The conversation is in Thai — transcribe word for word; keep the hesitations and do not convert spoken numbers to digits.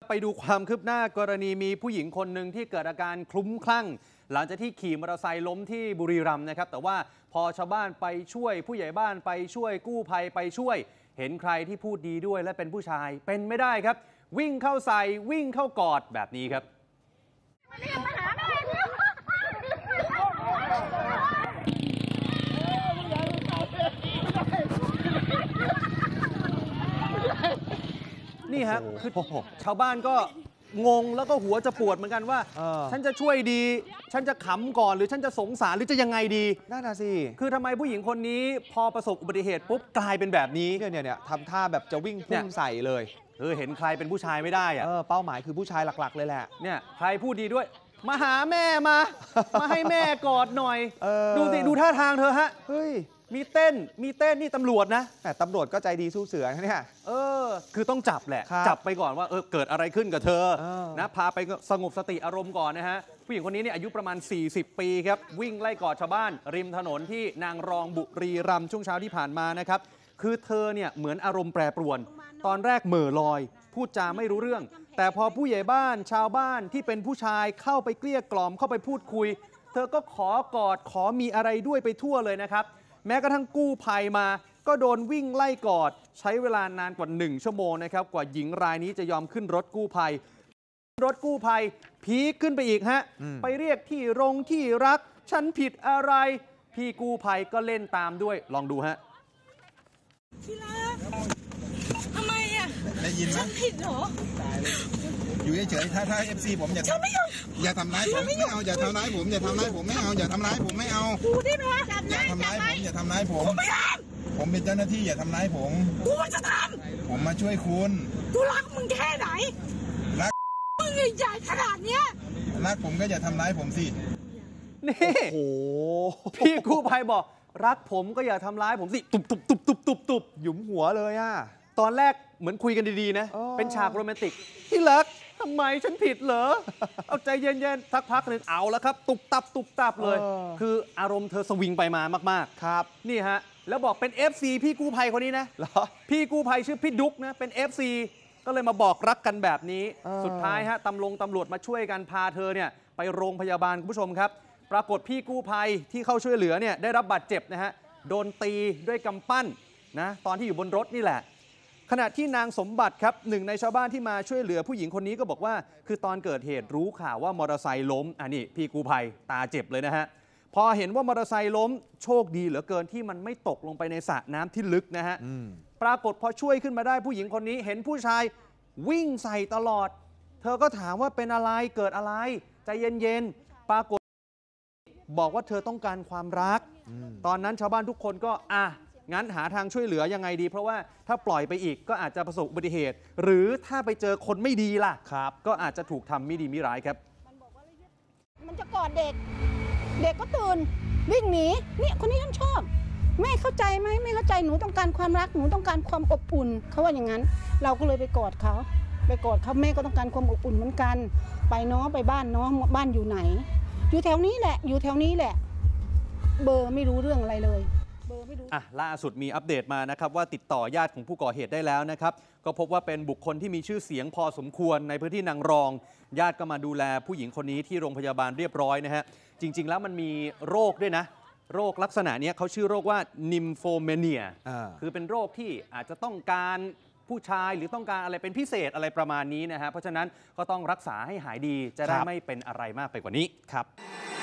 ไปดูความคืบหน้ากรณีมีผู้หญิงคนหนึ่งที่เกิดอาการคลุ้มคลั่งหลังจากที่ขี่มอเตอร์ไซค์ล้มที่บุรีรัมย์นะครับแต่ว่าพอชาวบ้านไปช่วยผู้ใหญ่บ้านไปช่วยกู้ภัยไปช่วยเห็นใครที่พูดดีด้วยและเป็นผู้ชายเป็นไม่ได้ครับวิ่งเข้าใส่วิ่งเข้ากอดแบบนี้ครับนี่ฮะคือชาวบ้านก็งงแล้วก็หัวจะปวดเหมือนกันว่าฉันจะช่วยดีฉันจะขำก่อนหรือฉันจะสงสารหรือจะยังไงดีน่าน่ะสิคือทำไมผู้หญิงคนนี้พอประสบอุบัติเหตุปุ๊บกลายเป็นแบบนี้เนี่ยเนี่ยเนี่ยทำท่าแบบจะวิ่งพุ่งใส่เลยเออเห็นใครเป็นผู้ชายไม่ได้อะเออเป้าหมายคือผู้ชายหลักๆเลยแหละเนี่ยใครพูดดีด้วยมาหาแม่มามาให้แม่กอดหน่อยดูสิดูท่าทางเธอฮะเฮ้ยมีเต้นมีเต้นนี่ตำรวจนะแต่ตำรวจก็ใจดีสู้เสือเนี่ยเออคือต้องจับแหละจับไปก่อนว่าเออเกิดอะไรขึ้นกับเธอนะพาไปสงบสติอารมณ์ก่อนนะฮะผู้หญิงคนนี้เนี่ยอายุประมาณสี่สิบปีครับวิ่งไล่กอดชาวบ้านริมถนนที่นางรองบุรีรัมย์ช่วงเช้าที่ผ่านมานะครับคือเธอเนี่ยเหมือนอารมณ์แปรปรวนตอนแรกเหม่อลอยพูดจาไม่รู้เรื่องแต่พอผู้ใหญ่บ้านชาวบ้านที่เป็นผู้ชายเข้าไปเกลี้ยกล่อมเข้าไปพูดคุยเธอก็ขอกอดขอมีอะไรด้วยไปทั่วเลยนะครับแม้กระทั่งกู้ภัยมาก็โดนวิ่งไล่กอดใช้เวลานานกว่าหนึ่งชั่วโมงนะครับกว่าหญิงรายนี้จะยอมขึ้นรถกู้ภัยรถกู้ภัยพีคขึ้นไปอีกฮะไปเรียกที่รงที่รักฉันผิดอะไรพี่กู้ภัยก็เล่นตามด้วยลองดูฮะที่รักทำไมอ่ะได้ยินไหมฉันผิดเหรออยู่เฉยๆถ้าถ้าเอฟซีผมอย่าฉันไม่ยอมอย่าทำร้ายผมไม่เอาอย่าทำร้ายผมอย่าทำร้ายผมไม่เอาอย่าทำร้ายผมไม่เอากูได้ไหมอย่าทำร้ายผมอย่าทำร้ายผมกูไม่ทำผมเป็นเจ้าหน้าที่อย่าทำร้ายผมกูจะทำผมมาช่วยคุณกูรักมึงแค่ไหนรักมึงใหญ่ขนาดเนี้ยรักผมก็อย่าทำร้ายผมสินี่โอ้พี่กู้ภัยบอกรักผมก็อย่าทำร้ายผมสิตุบตุบตุบตุบตุบตุบหยุมหัวเลยอ่ะตอนแรกเหมือนคุยกันดีๆนะเป็นฉากโรแมนติกที่รักทำไมฉันผิดเหรอเอาใจเย็นๆสักพักหนึ่งเอาแล้วครับตุบตับตุบตับเลยคืออารมณ์เธอสวิงไปมามากๆครับนี่ฮะแล้วบอกเป็น เอฟ ซี พี่กู้ภัยคนนี้นะเหรอพี่กู้ภัยชื่อพี่ดุ๊กนะเป็น เอฟ ซี ก็เลยมาบอกรักกันแบบนี้สุดท้ายฮะตำรวจตำรวจมาช่วยกันพาเธอเนี่ยไปโรงพยาบาลคุณผู้ชมครับปรากฏพี่กู้ภัยที่เข้าช่วยเหลือเนี่ยได้รับบาดเจ็บนะฮะโดนตีด้วยกำปั้นนะตอนที่อยู่บนรถนี่แหละขณะที่นางสมบัติครับหนึ่งในชาวบ้านที่มาช่วยเหลือผู้หญิงคนนี้ก็บอกว่าคือตอนเกิดเหตุรู้ข่าวว่ามอเตอร์ไซค์ล้มอันนี้พี่กู้ภัยตาเจ็บเลยนะฮะพอเห็นว่ามอเตอร์ไซค์ล้มโชคดีเหลือเกินที่มันไม่ตกลงไปในสระน้ำที่ลึกนะฮะปรากฏพอช่วยขึ้นมาได้ผู้หญิงคนนี้เห็นผู้ชายวิ่งใส่ตลอดเธอก็ถามว่าเป็นอะไรเกิดอะไรใจเย็นๆปรากฏบอกว่าเธอต้องการความรักตอนนั้นชาวบ้านทุกคนก็อ่ะงั้นหาทางช่วยเหลือยังไงดีเพราะว่าถ้าปล่อยไปอีกก็อาจจะประสบอุบัติเหตุหรือถ้าไปเจอคนไม่ดีล่ะครับก็อาจจะถูกทำไม่ดีไม่ร้ายครับมันจะกอดเด็กเด็กก็ตื่นวิ่งหนีนี่คนนี้ฉันชอบแม่เข้าใจไหมไม่เข้าใจหนูต้องการความรักหนูต้องการความอบอุ่นเขาว่าอย่างนั้นเราก็เลยไปกอดเขาไปกอดเขาแม่ก็ต้องการความอบอุ่นเหมือนกันไปน้องไปบ้านน้องบ้านอยู่ไหนอยู่แถวนี้แหละอยู่แถวนี้แหละเบอร์ไม่รู้เรื่องอะไรเลยอ่ะล่าสุดมีอัปเดตมานะครับว่าติดต่อญาติของผู้ก่อเหตุได้แล้วนะครับก็พบว่าเป็นบุคคลที่มีชื่อเสียงพอสมควรในพื้นที่นางรองญาติก็มาดูแลผู้หญิงคนนี้ที่โรงพยาบาลเรียบร้อยนะฮะจริงๆแล้วมันมีโรคด้วยนะโรคลักษณะนี้เขาชื่อโรคว่านิมโฟเมเนียคือเป็นโรคที่อาจจะต้องการผู้ชายหรือต้องการอะไรเป็นพิเศษอะไรประมาณนี้นะฮะเพราะฉะนั้นก็ต้องรักษาให้หายดีจะได้ไม่เป็นอะไรมากไปกว่านี้ครับ